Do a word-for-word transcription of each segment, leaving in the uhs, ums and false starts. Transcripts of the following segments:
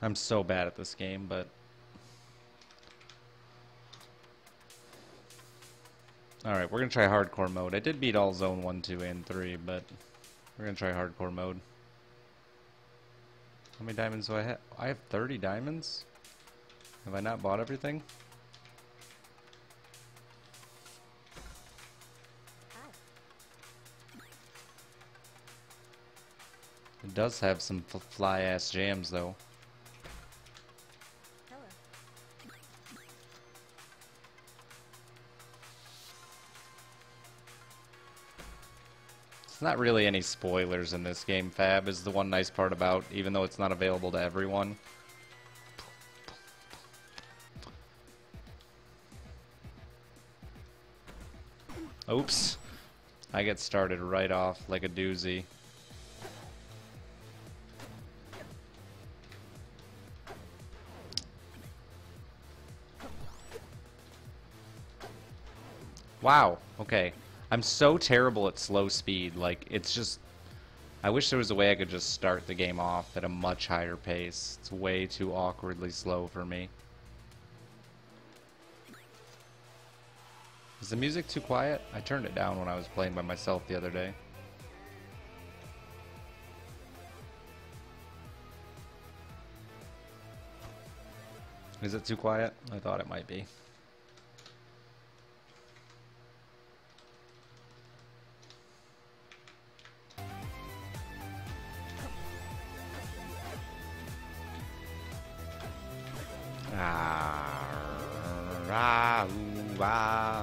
I'm so bad at this game, but... Alright, we're gonna try hardcore mode. I did beat all zone one, two, and three, but we're gonna try hardcore mode. How many diamonds do I have? I have thirty diamonds? Have I not bought everything? It does have some f fly-ass jams, though. It's not really any spoilers in this game. Fab is the one nice part about, even though it's not available to everyone. Oops. I get started right off like a doozy. Wow, okay. I'm so terrible at slow speed, like, it's just... I wish there was a way I could just start the game off at a much higher pace. It's way too awkwardly slow for me. Is the music too quiet? I turned it down when I was playing by myself the other day. Is it too quiet? I thought it might be. Ah, rah, ooh, ah.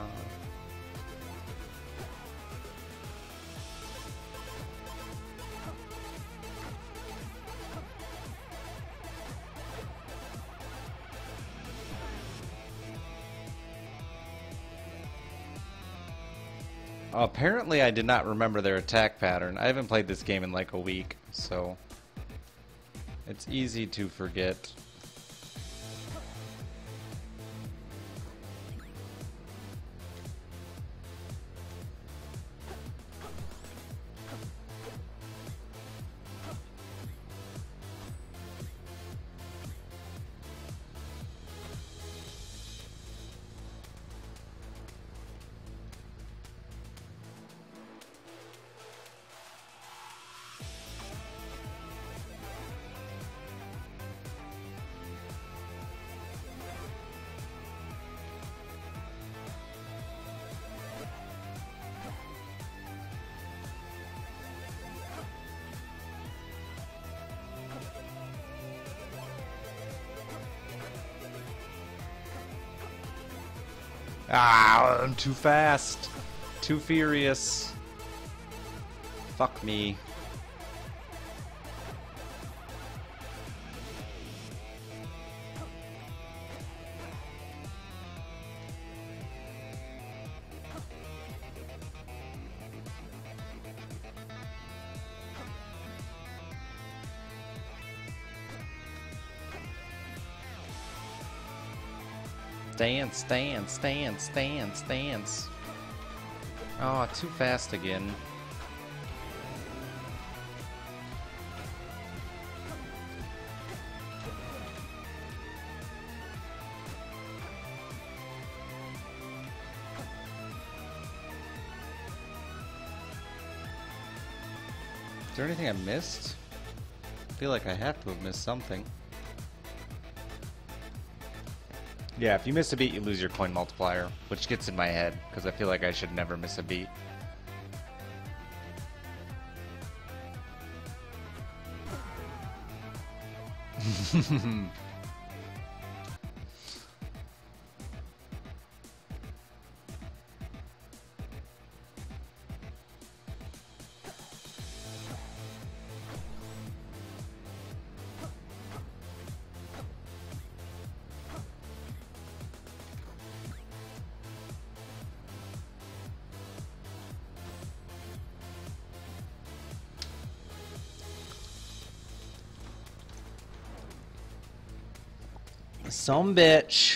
Apparently I did not remember their attack pattern. I haven't played this game in like a week, so it's easy to forget. Ah, I'm too fast. Too furious. Fuck me. Dance, dance, dance, dance, dance. Oh, too fast again. Is there anything I missed? I feel like I have to have missed something. Yeah, if you miss a beat, you lose your coin multiplier, which gets in my head, because I feel like I should never miss a beat. Some bitch.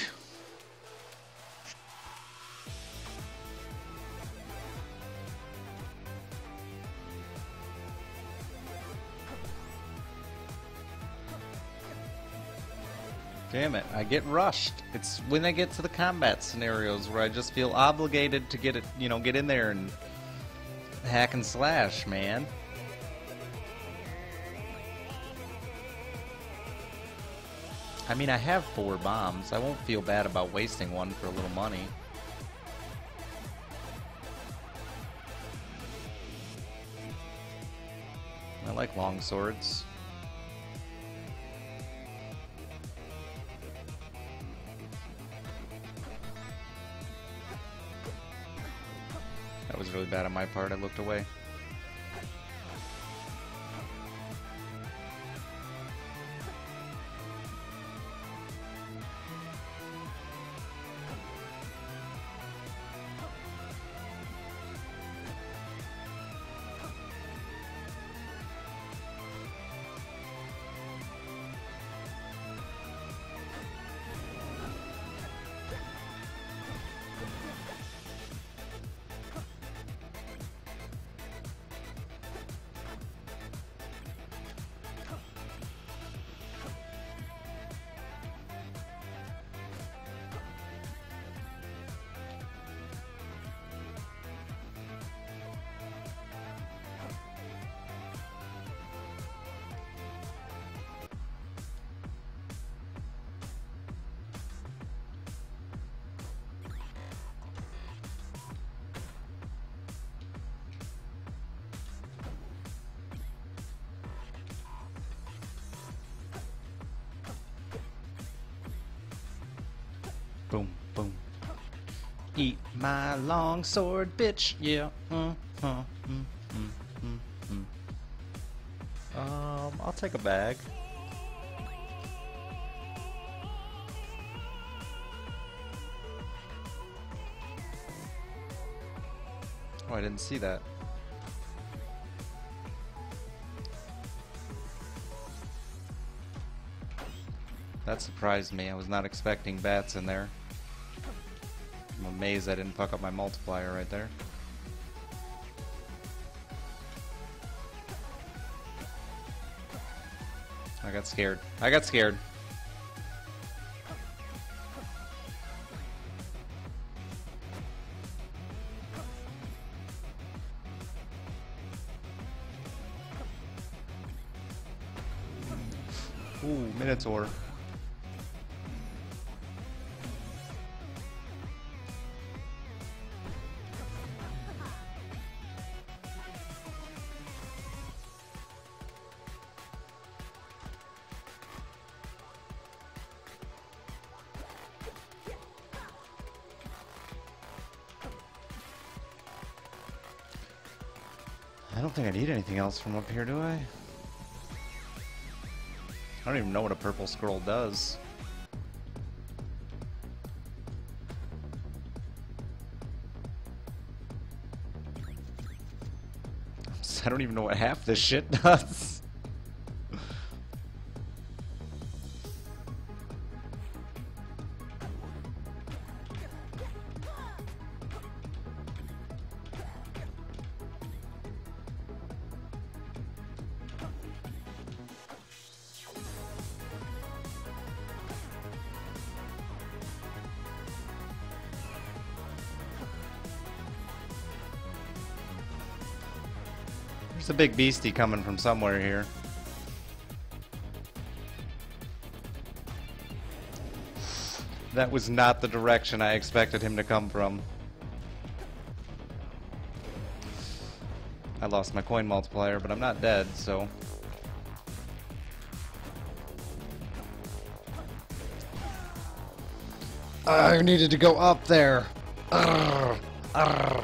Damn it, I get rushed. It's when I get to the combat scenarios where I just feel obligated to get it, you know, get in there and hack and slash, man. I mean, I have four bombs. I won't feel bad about wasting one for a little money. I like long swords. That was really bad on my part. I looked away. Boom, boom. Eat my long sword, bitch. Yeah. Uh, uh, mm, mm, mm, mm. Um, I'll take a bag. Oh, I didn't see that. That surprised me. I was not expecting bats in there. I'm amazed I didn't fuck up my multiplier right there. I got scared. I got scared. Ooh, Minotaur. I don't think I need anything else from up here, do I? I don't even know what a purple scroll does. I don't even know what half this shit does. There's a big beastie coming from somewhere here. That was not the direction I expected him to come from. I lost my coin multiplier, but I'm not dead, so... I needed to go up there. Arrgh, arrgh.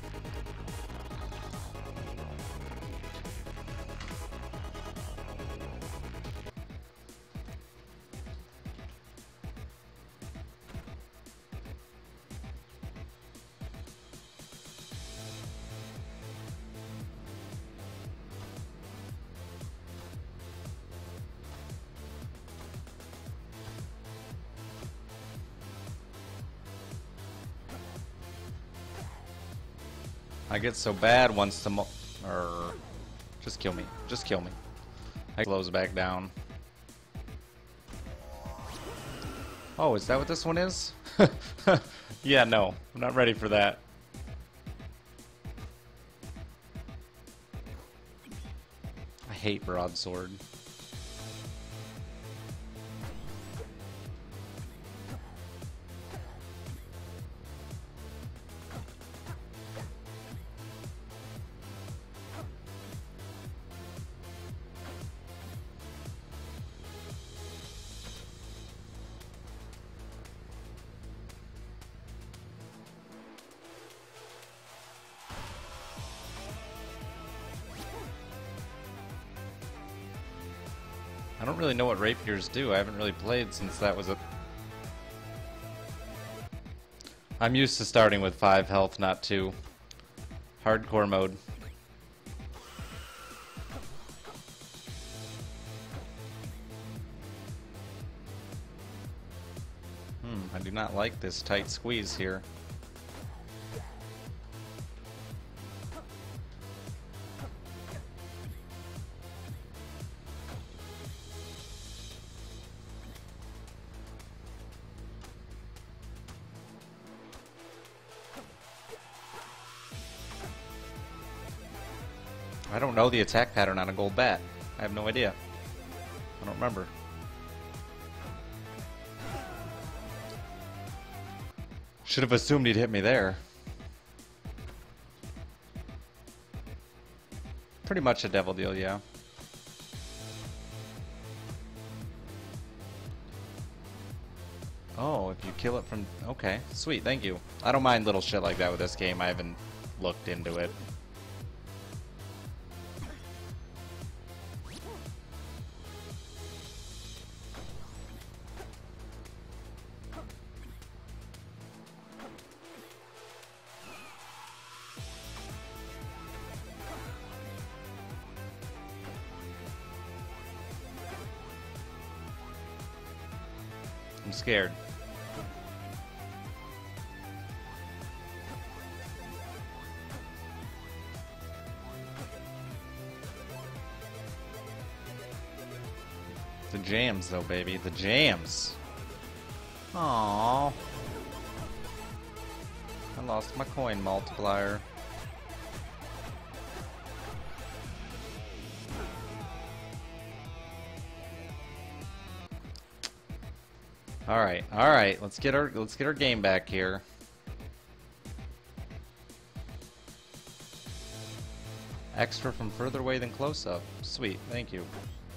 I get so bad once the mo- er, just kill me. Just kill me. I close back down. Oh, is that what this one is? Yeah, no. I'm not ready for that. I hate broadsword. I don't really know what rapiers do. I haven't really played since that was a... I'm used to starting with five health, not two. Hardcore mode. Hmm, I do not like this tight squeeze here. I don't know the attack pattern on a gold bat. I have no idea. I don't remember. Should have assumed he'd hit me there. Pretty much a devil deal, yeah. Oh, if you kill it from... Okay, sweet, thank you. I don't mind little shit like that with this game. I haven't looked into it. I'm scared. The jams, though, baby. The jams. Aww. I lost my coin multiplier. All right, all right. Let's get our let's get our game back here. Extra from further away than close up. Sweet, thank you.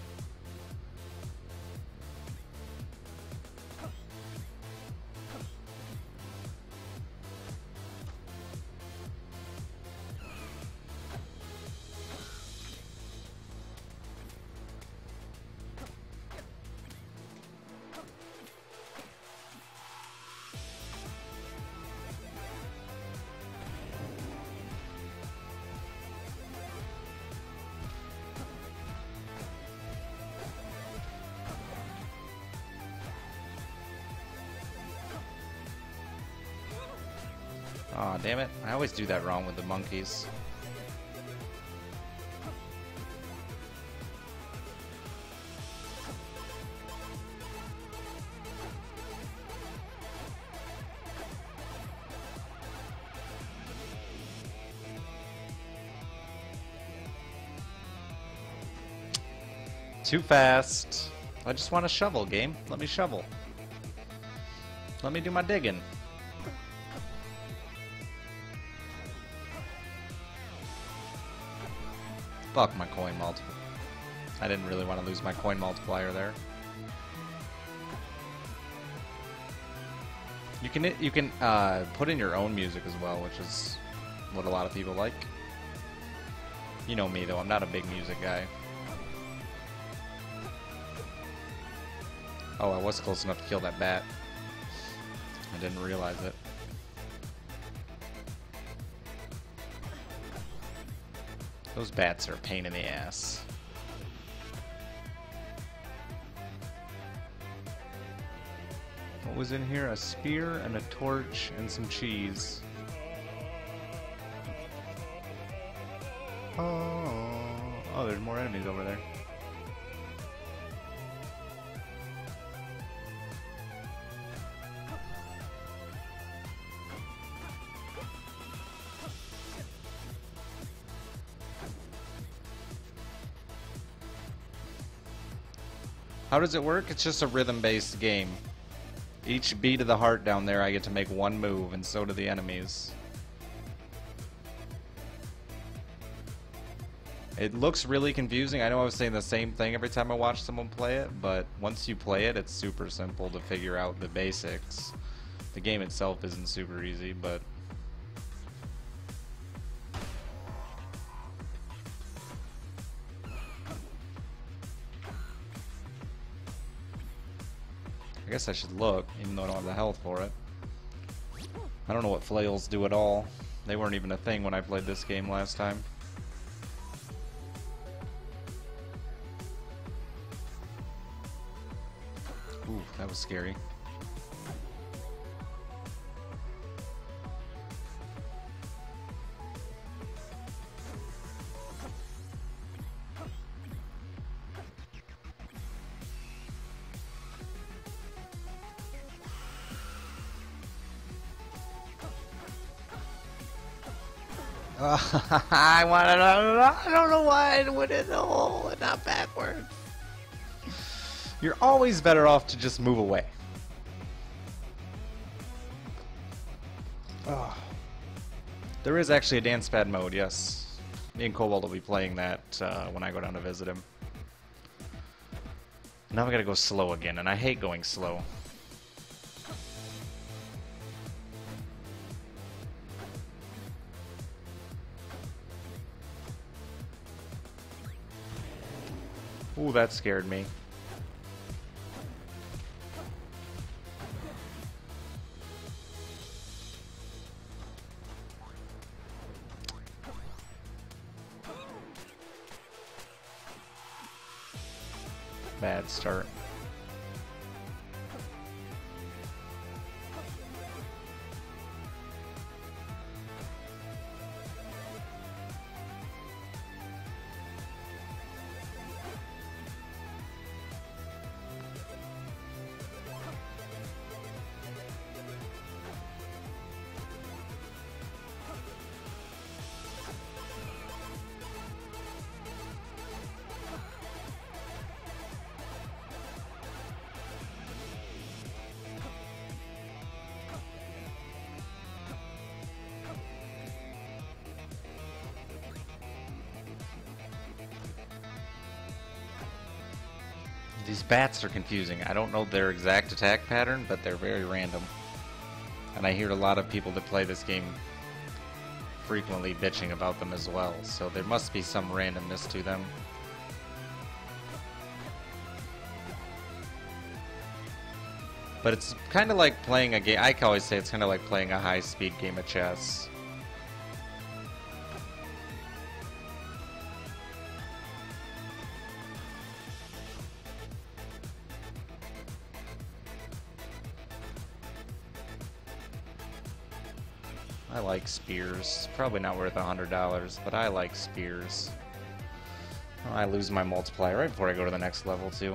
Aw, damn it. I always do that wrong with the monkeys. Too fast. I just want to shovel, game. Let me shovel. Let me do my digging. Fuck my coin multiplier. I didn't really want to lose my coin multiplier there. You can you can uh, put in your own music as well, which is what a lot of people like. You know me though, I'm not a big music guy. Oh, I was close enough to kill that bat. I didn't realize it. Those bats are a pain in the ass. What was in here? A spear and a torch and some cheese. Oh, oh, there's more enemies over there. How does it work? It's just a rhythm-based game. Each beat of the heart down there, I get to make one move, and so do the enemies. It looks really confusing. I know I was saying the same thing every time I watch someone play it, but once you play it, it's super simple to figure out the basics. The game itself isn't super easy, but... I guess I should look, even though I don't have the health for it. I don't know what flails do at all. They weren't even a thing when I played this game last time. Ooh, that was scary. Uh, I want to I don't know why I went in the hole and not backwards. You're always better off to just move away. Oh. There is actually a dance pad mode, yes. Me and Cobalt will be playing that uh, when I go down to visit him. Now I gotta go slow again, and I hate going slow. Ooh, that scared me. Bad start. These bats are confusing. I don't know their exact attack pattern, but they're very random. And I hear a lot of people that play this game frequently bitching about them as well, so there must be some randomness to them. But it's kind of like playing a game. I can always say it's kind of like playing a high-speed game of chess. I like spears. Probably not worth a hundred dollars, but I like spears. Oh, I lose my multiplier right before I go to the next level too.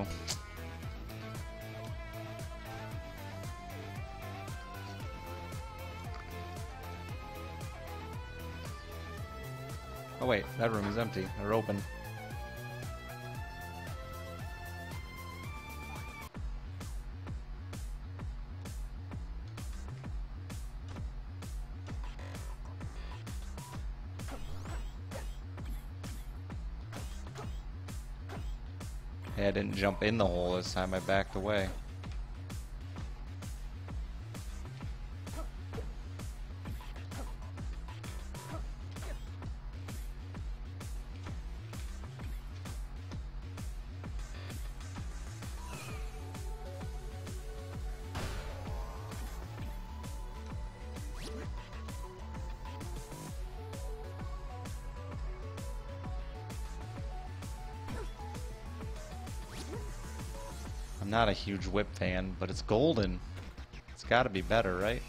Oh wait, that room is empty. They're open. Hey, I didn't jump in the hole this time, I backed away. I'm not a huge whip fan, but it's golden. It's gotta be better, right?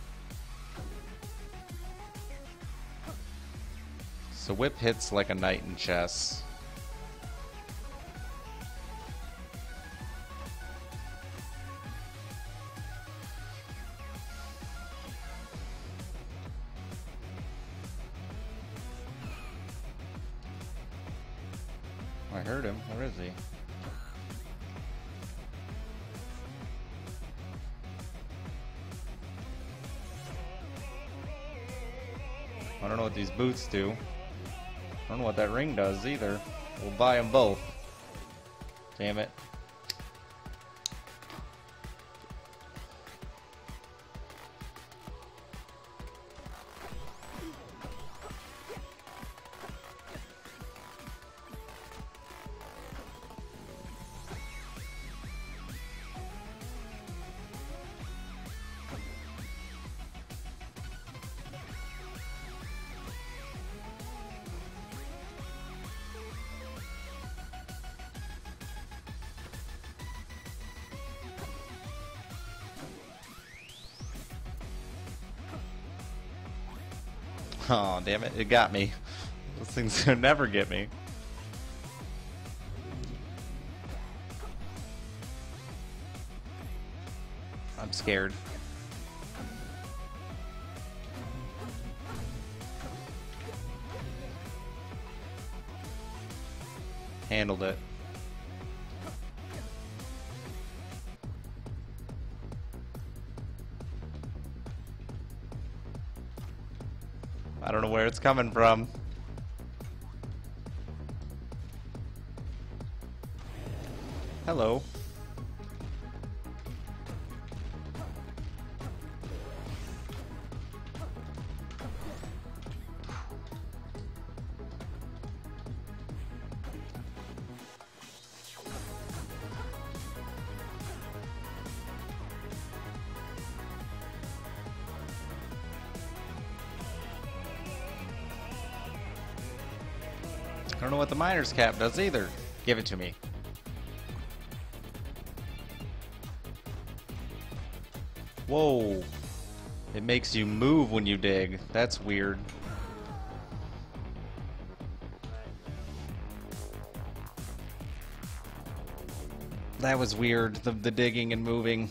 So whip hits like a knight in chess. I heard him. Where is he? I don't know what these boots do. I don't know what that ring does either. We'll buy them both. Damn it. Oh, damn it. It got me. Those things could never get me. I'm scared. Handled it. I don't know where it's coming from. Hello. I don't know what the miner's cap does either. Give it to me. Whoa. It makes you move when you dig. That's weird. That was weird, the, the digging and moving.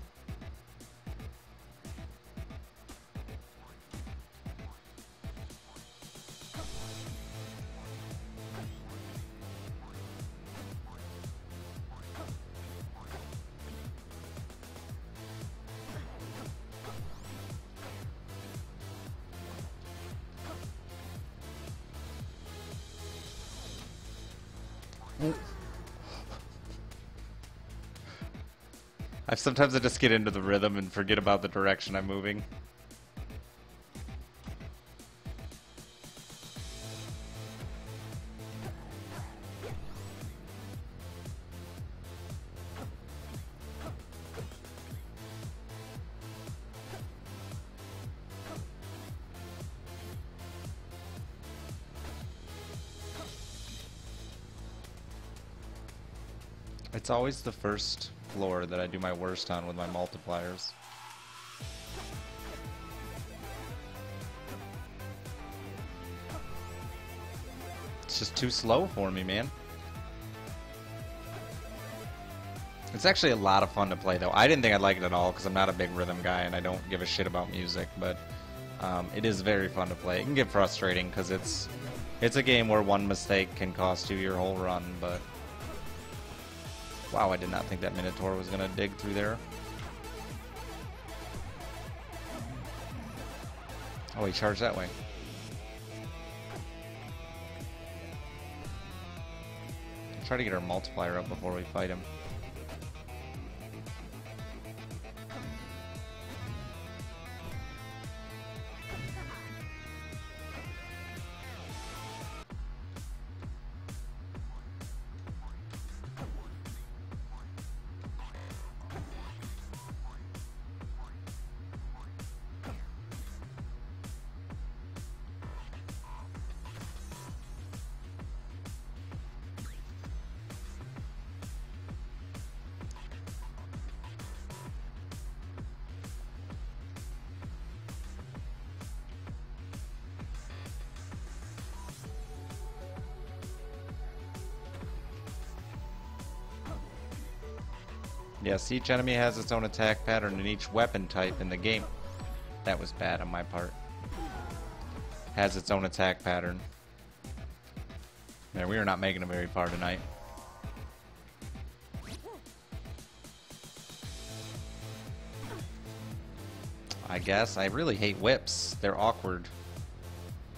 I sometimes I just get into the rhythm and forget about the direction I'm moving. It's always the first floor that I do my worst on with my multipliers. It's just too slow for me, man. It's actually a lot of fun to play, though. I didn't think I'd like it at all because I'm not a big rhythm guy and I don't give a shit about music, but um, it is very fun to play. It can get frustrating because it's it's a game where one mistake can cost you your whole run, but wow, I did not think that Minotaur was going to dig through there. Oh, he charged that way. I'll try to get our multiplier up before we fight him. Yes, each enemy has its own attack pattern and each weapon type in the game. That was bad on my part. Has its own attack pattern. Man, we are not making it very far tonight. I guess. I really hate whips. They're awkward.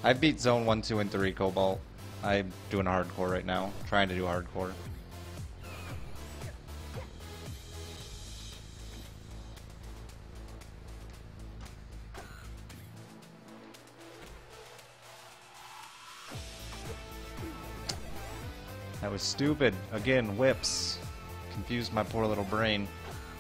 I beat zone one, two, and three Cobalt. I'm doing hardcore right now. Trying to do hardcore. That was stupid. Again, whips. Confused my poor little brain.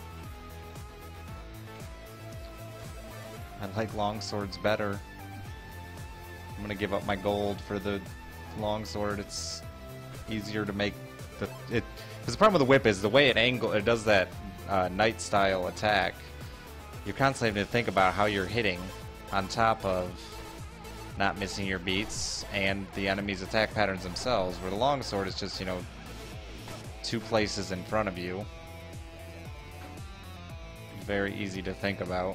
I like longswords better. I'm gonna give up my gold for the longsword. It's easier to make the it. Because the problem with the whip is the way it angle it does that uh, knight style attack. You're constantly having to think about how you're hitting, on top of not missing your beats and the enemy's attack patterns themselves. Where the longsword is just, you know, two places in front of you. Very easy to think about.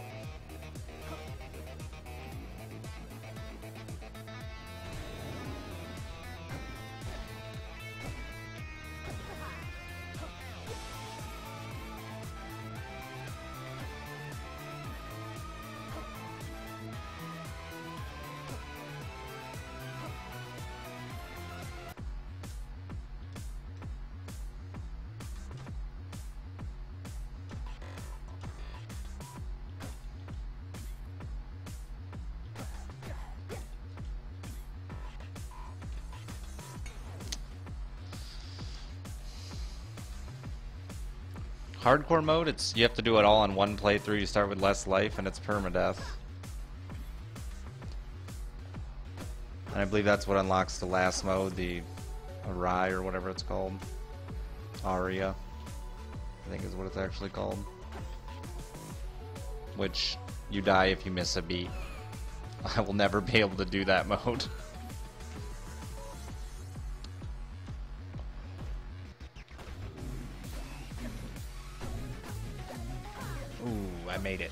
Hardcore mode, it's you have to do it all on one playthrough. You start with less life, and it's permadeath. And I believe that's what unlocks the last mode, the Arai or whatever it's called. Aria, I think is what it's actually called. Which you die if you miss a beat. I will never be able to do that mode. Ooh, I made it.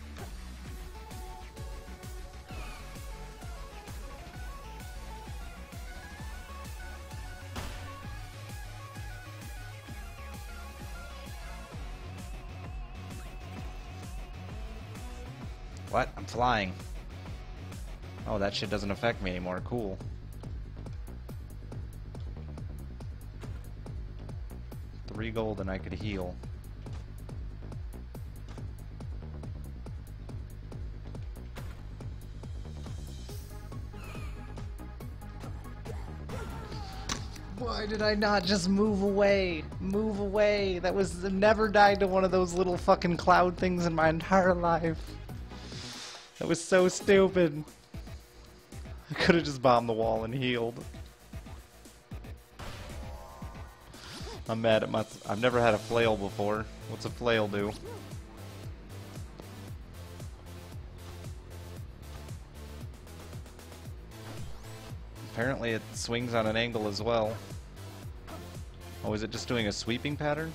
What? I'm flying. Oh, that shit doesn't affect me anymore. Cool. Three gold and I could heal. Why did I not just move away? Move away. That was I've never died to one of those little fucking cloud things in my entire life. That was so stupid. I could have just bombed the wall and healed. I'm mad at my... I've never had a flail before. What's a flail do? Apparently it swings on an angle as well. Oh, is it just doing a sweeping pattern?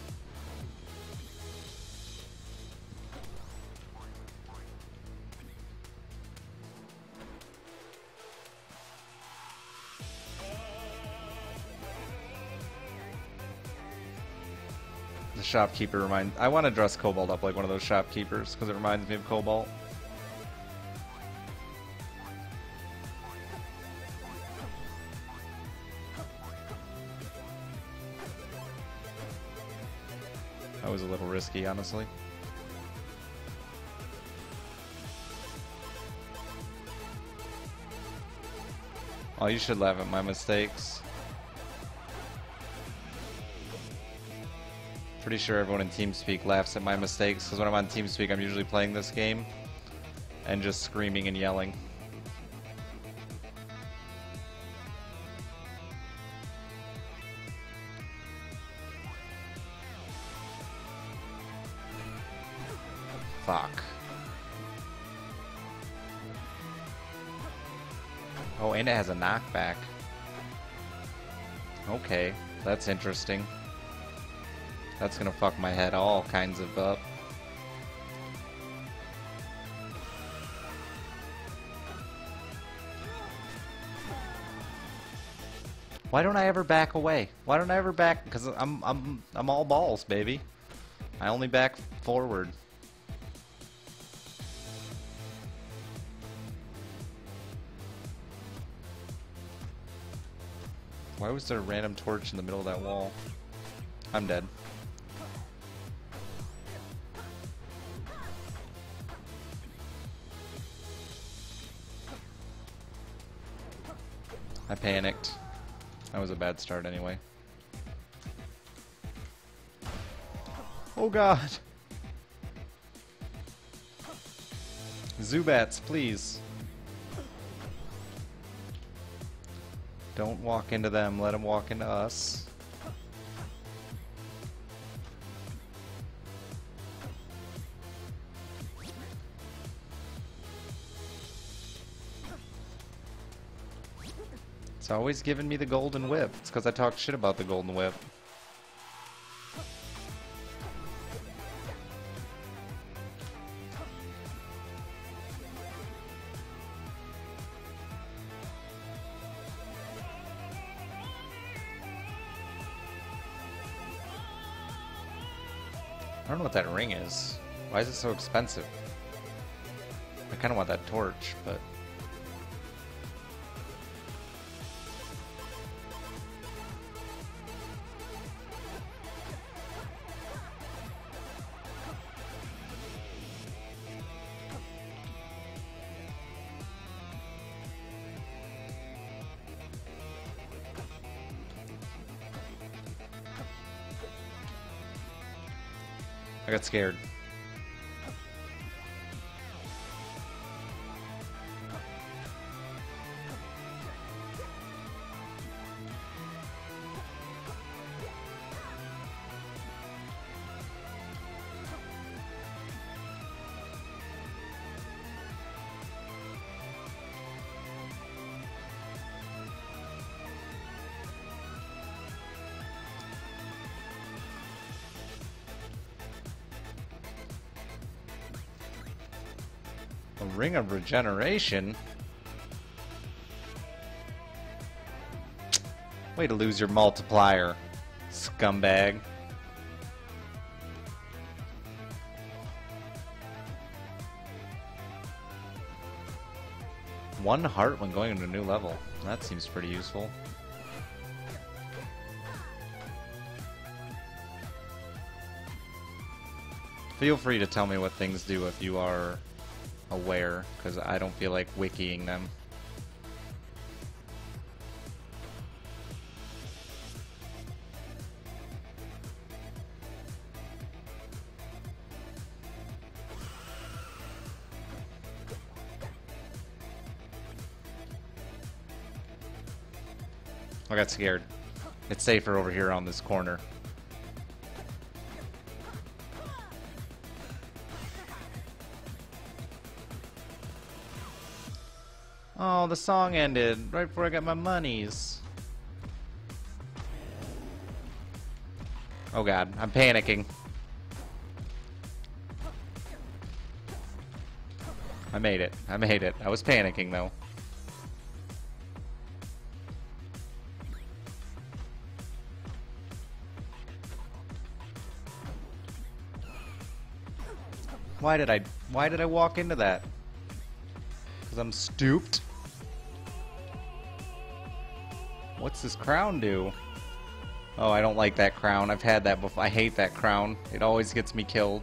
The shopkeeper reminds... I want to dress Cobalt up like one of those shopkeepers, because it reminds me of Cobalt. That was a little risky, honestly. Oh, you should laugh at my mistakes. Pretty sure everyone in TeamSpeak laughs at my mistakes, because when I'm on TeamSpeak I'm usually playing this game and just screaming and yelling. Fuck. Oh, and it has a knockback. Okay, that's interesting. That's gonna fuck my head all kinds of up. Why don't I ever back away? Why don't I ever back? Because I'm I'm I'm all balls, baby. I only back forward. Why was there a random torch in the middle of that wall? I'm dead. I panicked. That was a bad start anyway. Oh god! Zubats, please. Don't walk into them, let them walk into us. It's always giving me the golden whip. It's because I talk shit about the golden whip. I don't know what that ring is. Why is it so expensive? I kind of want that torch, but... I got scared. A ring of regeneration? Way to lose your multiplier, scumbag. One heart when going into a new level. That seems pretty useful. Feel free to tell me what things do if you are aware, because I don't feel like wikiing them. I got scared. It's safer over here on this corner. Oh, the song ended right before I got my monies. Oh god, I'm panicking. I made it. I made it. I was panicking though. Why did I why did I walk into that? Because I'm stooped? What's this crown do? Oh, I don't like that crown. I've had that before. I hate that crown. It always gets me killed.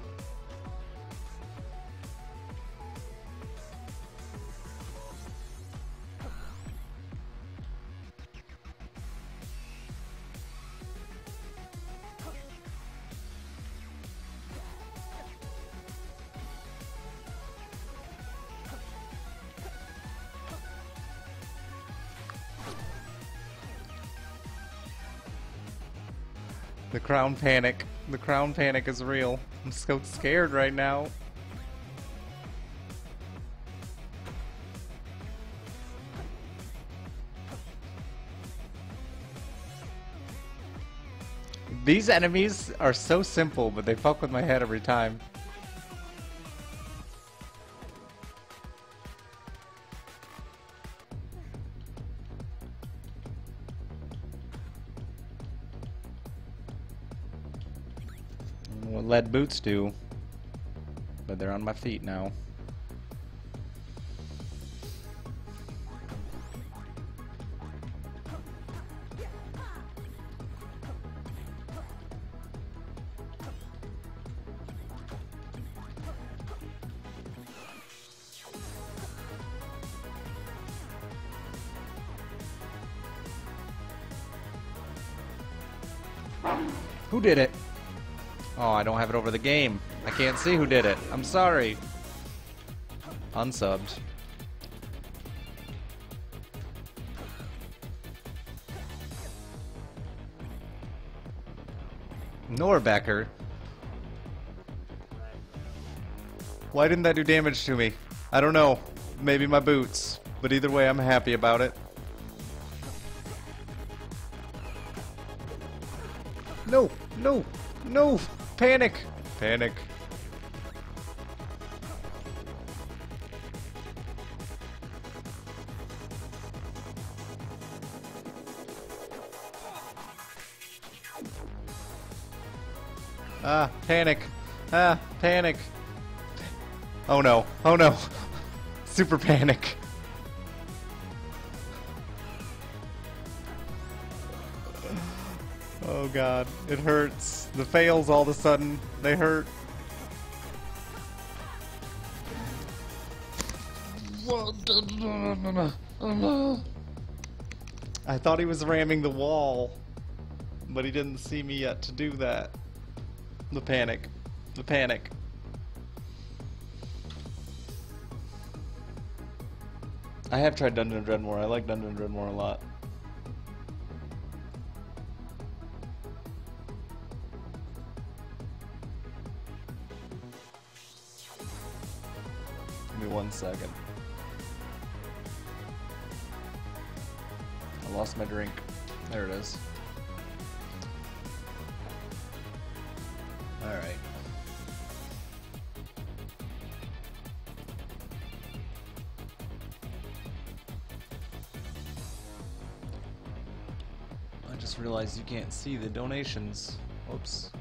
The crown panic. The crown panic is real. I'm so scared right now. These enemies are so simple, but they fuck with my head every time. What lead boots do, but they're on my feet now. Who did it? Oh, I don't have it over the game. I can't see who did it. I'm sorry. Unsubbed. Norbecker. Why didn't that do damage to me? I don't know. Maybe my boots. But either way, I'm happy about it. No! No! No! Panic! Panic. Ah, panic. Ah, panic. Oh no. Oh no. Super panic. Oh god, it hurts. The fails all of a sudden, they hurt. I thought he was ramming the wall, but he didn't see me yet to do that. The panic. The panic. I have tried Dungeon Dreadmore. I like Dungeon Dreadmore a lot. Give me one second. I lost my drink. There it is. Alright. I just realized you can't see the donations. Whoops.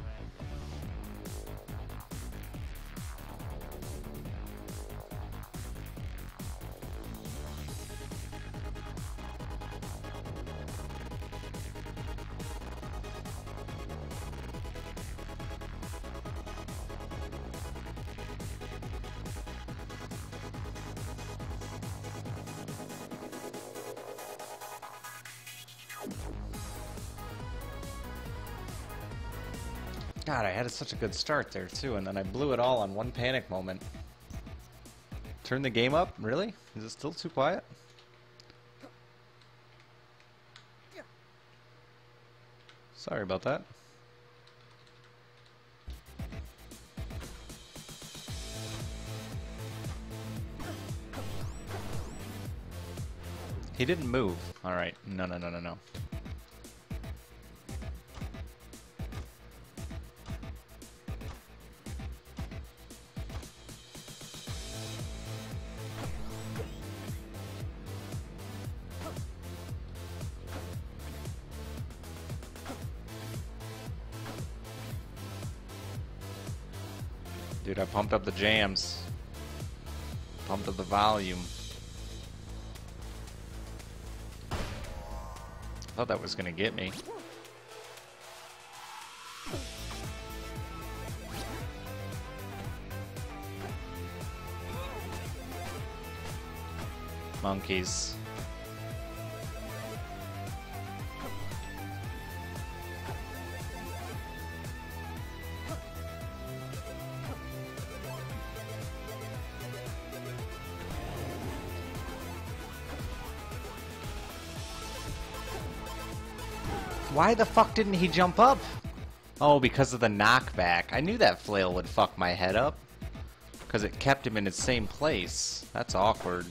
God, I had such a good start there too, and then I blew it all on one panic moment. Turn the game up? Really? Is it still too quiet? Sorry about that. He didn't move. Alright. No, no, no, no, no. Dude, I pumped up the jams. Pumped up the volume. I thought that was gonna get me. Monkeys. Why the fuck didn't he jump up? Oh, because of the knockback. I knew that flail would fuck my head up. Because it kept him in his same place. That's awkward.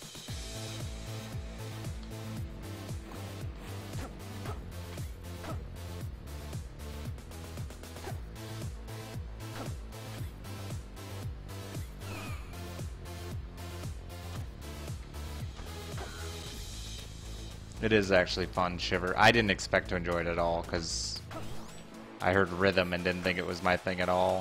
It is actually fun, Shiver. I didn't expect to enjoy it at all, because I heard rhythm and didn't think it was my thing at all.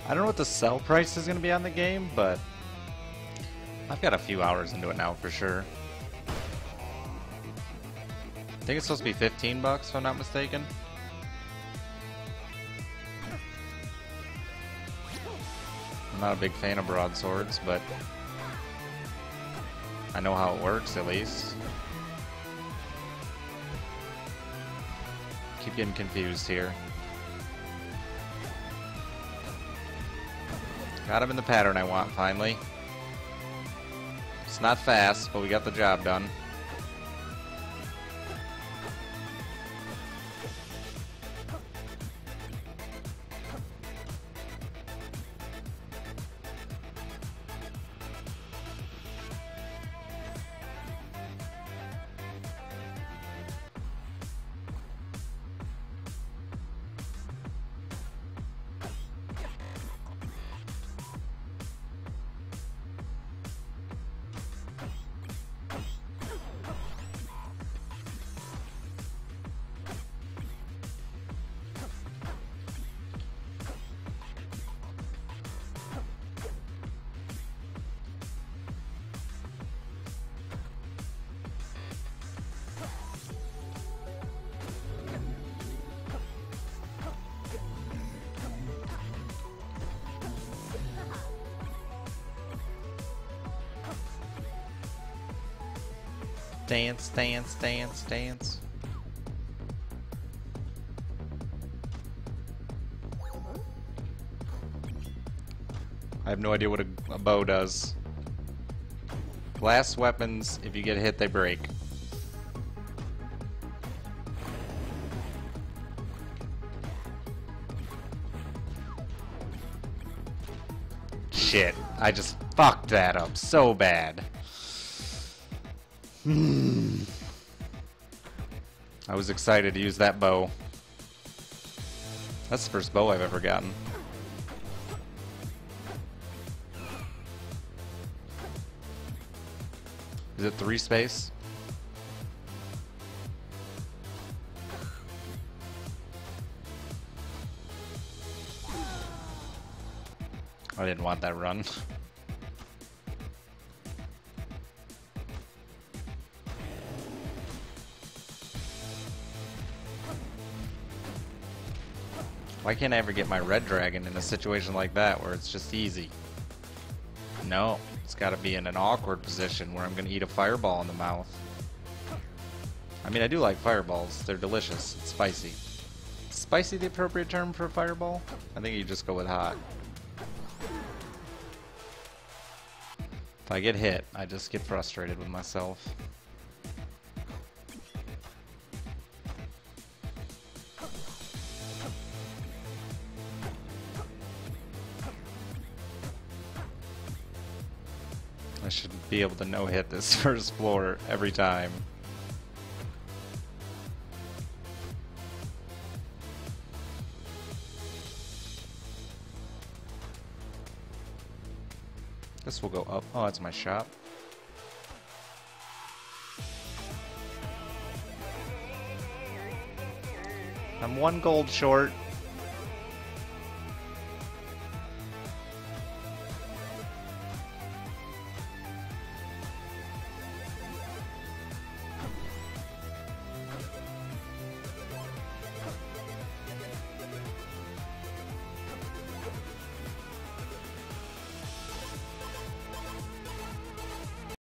I don't know what the sell price is going to be on the game, but I've got a few hours into it now for sure. I think it's supposed to be fifteen bucks if I'm not mistaken. I'm not a big fan of broadswords, but I know how it works at least. Keep getting confused here. Got him in the pattern I want finally. It's not fast, but we got the job done. Dance, dance, dance, dance. I have no idea what a, a bow does. Glass weapons, if you get hit, they break. Shit, I just fucked that up so bad. Hmm. I was excited to use that bow. That's the first bow I've ever gotten. Is it three space? I didn't want that run. Why can't I ever get my red dragon in a situation like that where it's just easy? No, it's got to be in an awkward position where I'm going to eat a fireball in the mouth. I mean, I do like fireballs. They're delicious. It's spicy. Is spicy the appropriate term for a fireball? I think you just go with hot. If I get hit, I just get frustrated with myself. I should be able to no-hit this first floor every time. This will go up. Oh, that's my shop. I'm one gold short.